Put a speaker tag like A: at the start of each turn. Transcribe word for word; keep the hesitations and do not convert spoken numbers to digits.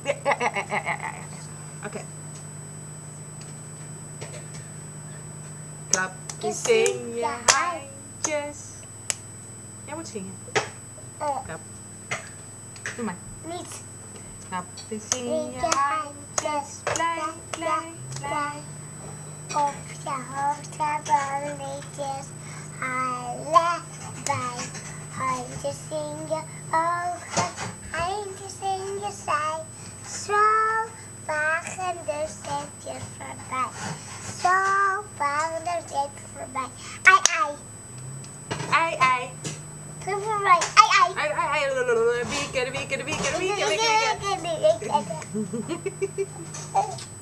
A: Oké. Klap eens in je handjes. Jij moet zingen. Klap. Doe maar.
B: Niet.
A: Klap eens in je handjes. Blij, blij, blij.
B: Op je hoofd hebben liedjes. Allebei. Handjes in je ogen. Handjes in je zij. Zo wagen de steentjes voorbij. Zo wagen de steentjes voorbij. Ai, ai.
A: Ei, ei.
B: Terug voorbij. Ai, ai.
A: Ei, ei, ei. Wieken, wieken, wieken, wieken, wieken.
B: Wieken, wieken, wieken.